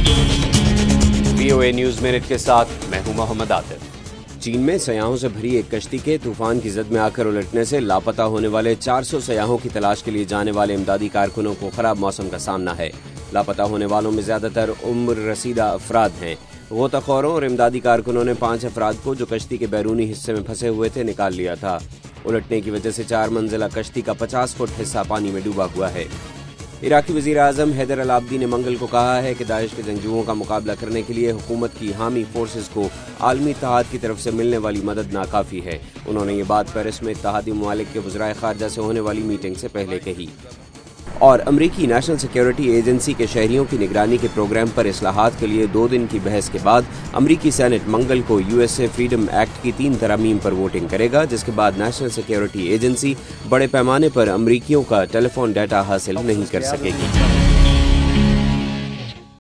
VOA news minute के साथ मैं हूं मोहम्मद आतिफ। चीन में सयाहों से भरी एक कश्ती के तूफान की जद में आकर उलटने से लापता होने वाले 400 सयाहों की तलाश के लिए जाने वाले इमदादी कारकुनों को खराब मौसम का सामना है। लापता होने वालों में ज़्यादातर उम्र रसीदा अफराद हैं। गोताखोरों और इमदादी कारकुनों ने 5 अफराद को जो कश्ती के बैरूनी हिस्से में फंसे हुए थे निकाल लिया था। उलटने की वजह से 4 मंजिला कश्ती का 50 फुट हिस्सा पानी में डूबा हुआ है। इराकी वज़ीर आज़म हैदर अल आबदी ने मंगल को कहा है कि दाइश के जंगजुओं का मुकाबला करने के लिए हुकूमत की हामी फोर्सेस को आलमी इत्तेहाद की तरफ से मिलने वाली मदद नाकाफ़ी है। उन्होंने ये बात पेरिस में इत्तेहादी ममालिक के वज़राए ख़ारजा से होने वाली मीटिंग से पहले कही। और अमरीकी नेशनल सिक्योरिटी एजेंसी के शहरियों की निगरानी के प्रोग्राम पर इस्लाहात के लिए 2 दिन की बहस के बाद अमरीकी सेनेट मंगल को USA फ्रीडम एक्ट की 3 तरमीम पर वोटिंग करेगा, जिसके बाद नेशनल सिक्योरिटी एजेंसी बड़े पैमाने पर अमरीकियों का टेलीफोन डाटा हासिल नहीं कर सकेगी।